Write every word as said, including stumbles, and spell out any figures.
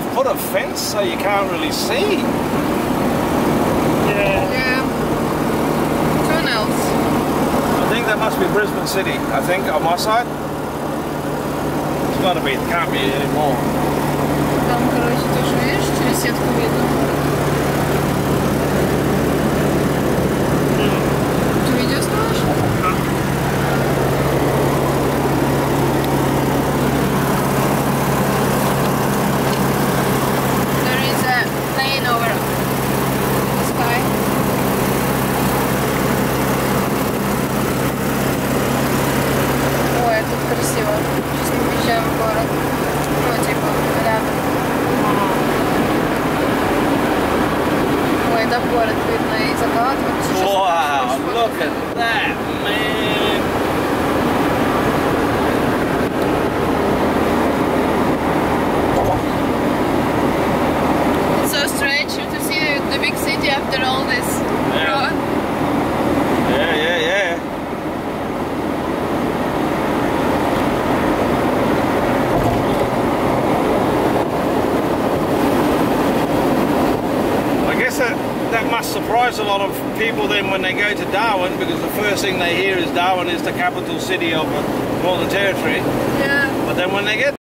they've put a fence so you can't really see. Yeah. Yeah. Tunnels. I think that must be Brisbane City, I think, on my side. It's got to be, it can't be anymore. Там, короче, тоже, видишь, через сетку видно. Ты видео снимаешь? There is a plane over the sky. Ой, тут красиво. Сейчас мы въезжаем в город. Ну, типа, рядом. Ой, да, город видно и закат. Вот сейчас Wow, пошел. look at that, man. It's so strange to see the big city after all this Yeah. run. Yeah, yeah, yeah. I guess that, that must surprise a lot of people then when they go to Darwin, because the first thing they hear is Darwin is the capital city of the Northern Territory. Yeah. But then when they get